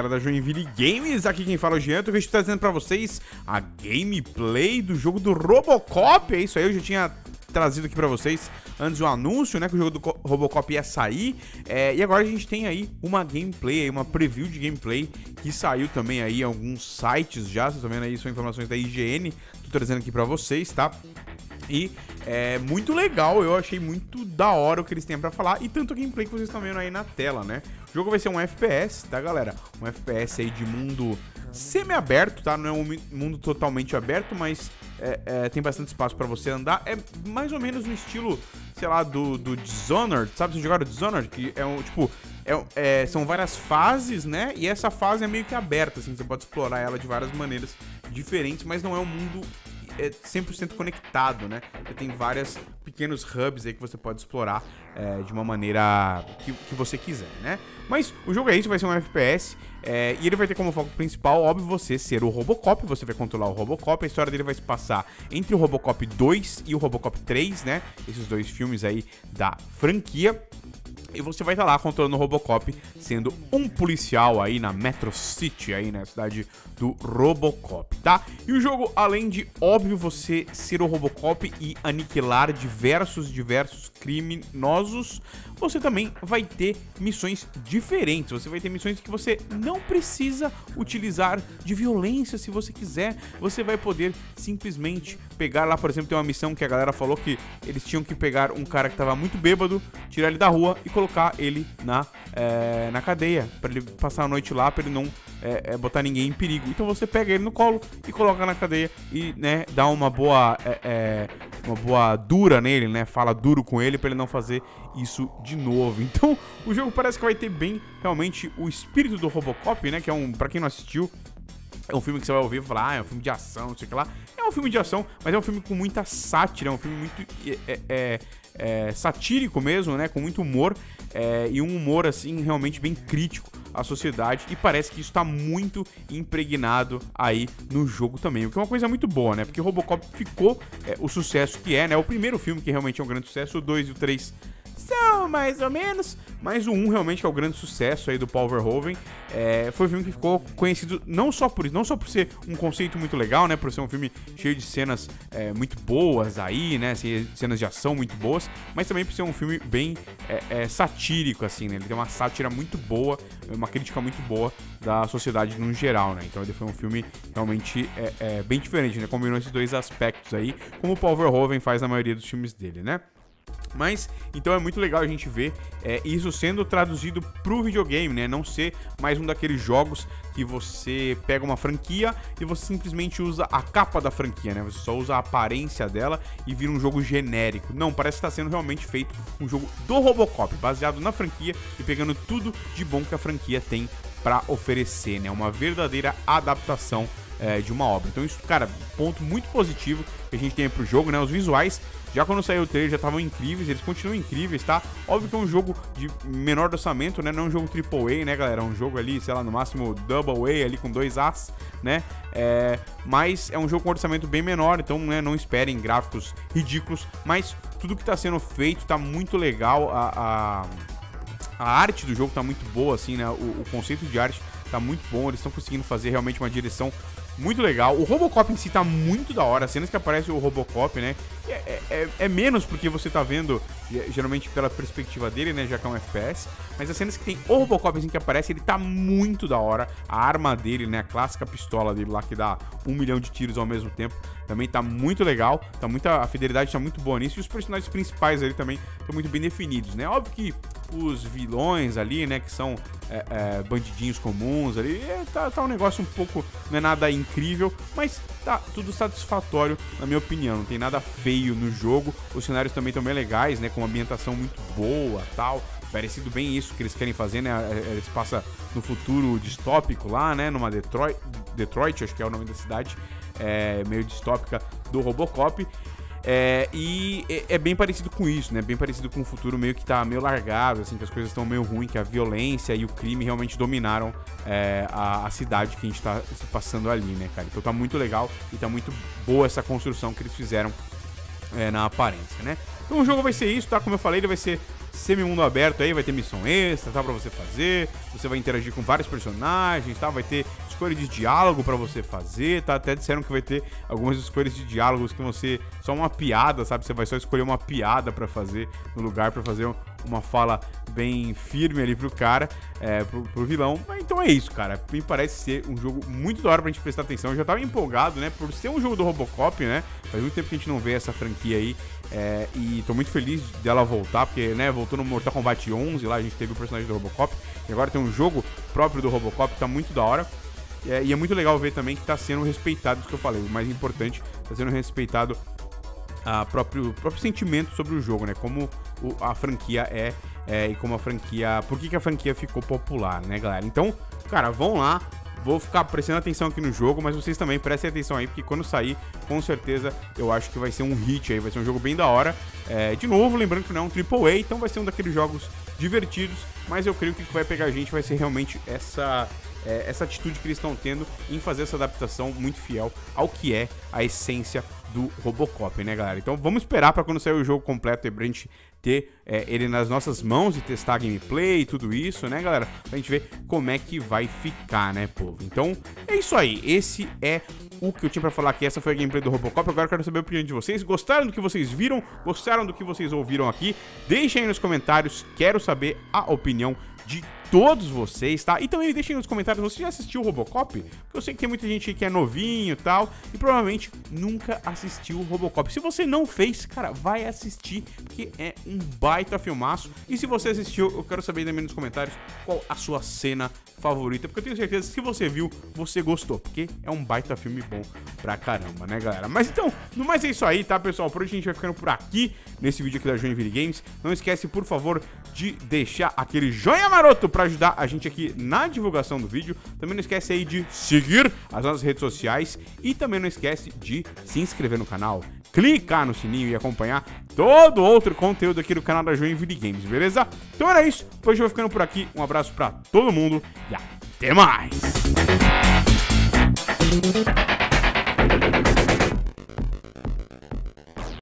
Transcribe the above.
galera da Joinville Games, aqui quem fala é o Jean, tô trazendo pra vocês a gameplay do jogo do Robocop. É isso aí, eu já tinha trazido aqui pra vocês antes o anúncio, né, que o jogo do Robocop ia sair, e agora a gente tem aí uma gameplay, uma preview de gameplay que saiu também aí em alguns sites já, vocês estão vendo aí, são informações da IGN, tô trazendo aqui pra vocês, tá? E é muito legal, eu achei muito da hora o que eles têm pra falar e tanto a gameplay que vocês estão vendo aí na tela, né? O jogo vai ser um FPS, tá, galera? Um FPS aí de mundo semi-aberto, tá? Não é um mundo totalmente aberto, mas tem bastante espaço pra você andar. É mais ou menos no estilo, sei lá, do Dishonored, sabe? Vocês jogaram Dishonored? Que é um, tipo, são várias fases, né? E essa fase é meio que aberta, assim, você pode explorar ela de várias maneiras diferentes, mas não é um mundo 100% conectado, né? Você tem vários pequenos hubs aí que você pode explorar de uma maneira que você quiser, né? Mas o jogo é isso, vai ser um FPS e ele vai ter como foco principal, óbvio, você ser o Robocop. Você vai controlar o Robocop, a história dele vai se passar entre o Robocop 2 e o Robocop 3, né? Esses dois filmes aí da franquia. E você vai estar lá controlando o Robocop, sendo um policial aí na Metro City, aí na cidade do Robocop, tá? E o jogo, além de, óbvio, você ser o Robocop e aniquilar diversos criminosos, você também vai ter missões diferentes. Você vai ter missões que você não precisa utilizar de violência se você quiser. Você vai poder simplesmente pegar lá, por exemplo, tem uma missão que a galera falou que eles tinham que pegar um cara que tava muito bêbado, tirar ele da rua e colocar ele na cadeia, pra ele passar a noite lá, pra ele não botar ninguém em perigo. Então você pega ele no colo e coloca na cadeia e, né, dá uma boa dura nele, né, fala duro com ele pra ele não fazer isso de novo. Então o jogo parece que vai ter bem, realmente, o espírito do Robocop, né, que é pra quem não assistiu, é um filme que você vai ouvir e falar, é um filme de ação, não sei o que lá. É um filme de ação, mas é um filme com muita sátira, é um filme muito satírico mesmo, né? Com muito humor, e um humor, assim, realmente bem crítico à sociedade. E parece que isso tá muito impregnado aí no jogo também, o que é uma coisa muito boa, né? Porque o Robocop ficou o sucesso que é, né? O primeiro filme que realmente é um grande sucesso, o 2 e o 3... são mais ou menos, mas o 1 realmente é o grande sucesso aí do Paul Verhoeven. Foi um filme que ficou conhecido não só por ser um conceito muito legal, né, por ser um filme cheio de cenas muito boas aí, né, assim, cenas de ação muito boas, mas também por ser um filme bem satírico, assim, né, ele tem uma sátira muito boa, uma crítica muito boa da sociedade no geral, né, então ele foi um filme realmente bem diferente, né, combinou esses dois aspectos aí, como o Paul Verhoeven faz na maioria dos filmes dele, né. Mas, então é muito legal a gente ver isso sendo traduzido pro videogame, né? Não ser mais um daqueles jogos que você pega uma franquia e você simplesmente usa a capa da franquia, né? Você só usa a aparência dela e vira um jogo genérico. Não, parece que está sendo realmente feito um jogo do Robocop, baseado na franquia e pegando tudo de bom que a franquia tem para oferecer, né? Uma verdadeira adaptação de uma obra. Então isso, cara, ponto muito positivo que a gente tem pro jogo, né? Os visuais, já quando saiu o trailer, já estavam incríveis, eles continuam incríveis, tá? Óbvio que é um jogo de menor orçamento, né? Não é um jogo AAA, né, galera? É um jogo ali, sei lá, no máximo Double A ali com 2 As, né? Mas é um jogo com orçamento bem menor, então, né, não esperem gráficos ridículos, mas tudo que tá sendo feito tá muito legal, a arte do jogo tá muito boa, assim, né? O conceito de arte tá muito bom, eles estão conseguindo fazer realmente uma direção muito legal. O Robocop em si tá muito da hora. As cenas que aparece o Robocop, né? É menos porque você tá vendo, geralmente pela perspectiva dele, né? Já que é um FPS. Mas as cenas que tem o Robocop assim que aparece, ele tá muito da hora. A arma dele, né? A clássica pistola dele lá que dá 1 milhão de tiros ao mesmo tempo. Também tá muito legal. A fidelidade tá muito boa nisso. E os personagens principais ali também estão muito bem definidos, né? Óbvio que os vilões ali, né? Que são bandidinhos comuns ali. Tá um negócio um pouco... Não é nada incrível, mas tá tudo satisfatório, na minha opinião. Não tem nada feio no jogo. Os cenários também estão bem legais, né? Com uma ambientação muito boa, tal. Parecido bem isso que eles querem fazer, né? Eles passam no futuro distópico lá, né? Numa Detroit, acho que é o nome da cidade. Meio distópica do Robocop. E é bem parecido com isso, né? Bem parecido com o futuro meio que tá meio largado, assim, que as coisas estão meio ruins, que a violência e o crime realmente dominaram a cidade que a gente tá se passando ali, né, cara? Então tá muito legal e tá muito boa essa construção que eles fizeram na aparência, né? Então o jogo vai ser isso, tá? Como eu falei, ele vai ser semi-mundo aberto aí, vai ter missão extra, tá, pra você fazer, você vai interagir com vários personagens, tá, vai ter escolha de diálogo pra você fazer, tá, até disseram que vai ter algumas escolhas de diálogos que vão ser só uma piada, sabe, você vai só escolher uma piada pra fazer no lugar, pra fazer uma fala bem firme ali pro cara, pro vilão. Então é isso, cara, me parece ser um jogo muito da hora pra gente prestar atenção. Eu já tava empolgado, né, por ser um jogo do Robocop, né, faz muito tempo que a gente não vê essa franquia aí, e tô muito feliz dela voltar, porque, né, voltou no Mortal Kombat 11, lá a gente teve o personagem do Robocop, e agora tem um jogo próprio do Robocop, tá muito da hora. E é muito legal ver também que tá sendo respeitado, isso que eu falei, o mais importante, tá sendo respeitado o próprio sentimento sobre o jogo, né, como a franquia e como a franquia, por que a franquia ficou popular, né, galera. Então, cara, vão lá, vou ficar prestando atenção aqui no jogo, mas vocês também prestem atenção aí, porque quando sair, com certeza, eu acho que vai ser um hit aí, vai ser um jogo bem da hora. De novo, lembrando que não é um AAA, então vai ser um daqueles jogos divertidos, mas eu creio que o que vai pegar a gente vai ser realmente essa atitude que eles estão tendo em fazer essa adaptação muito fiel ao que é a essência do Robocop, né, galera? Então vamos esperar pra quando sair o jogo completo aí, pra gente ter ele nas nossas mãos e testar a gameplay e tudo isso, né, galera? Pra gente ver como é que vai ficar, né, povo? Então é isso aí, esse é o que eu tinha pra falar aqui, essa foi a gameplay do Robocop. Agora eu quero saber a opinião de vocês. Gostaram do que vocês viram? Gostaram do que vocês ouviram aqui? Deixem aí nos comentários, quero saber a opinião de todos vocês, tá? E também deixem nos comentários, você já assistiu o Robocop? Porque eu sei que tem muita gente que é novinho e tal, e provavelmente nunca assistiu o Robocop. Se você não fez, cara, vai assistir, porque é um baita filmaço. E se você assistiu, eu quero saber também nos comentários qual a sua cena favorita, porque eu tenho certeza que se você viu, você gostou, porque é um baita filme bom pra caramba, né, galera? Mas então, no mais é isso aí, tá, pessoal? Por hoje a gente vai ficando por aqui, nesse vídeo aqui da Joinville Games. Não esquece, por favor, de deixar aquele joinha maroto pra ajudar a gente aqui na divulgação do vídeo. Também não esquece aí de seguir as nossas redes sociais e também não esquece de se inscrever no canal, clicar no sininho e acompanhar todo outro conteúdo aqui do canal da Joinville Games, beleza? Então era isso, hoje eu vou ficando por aqui, um abraço pra todo mundo e até mais!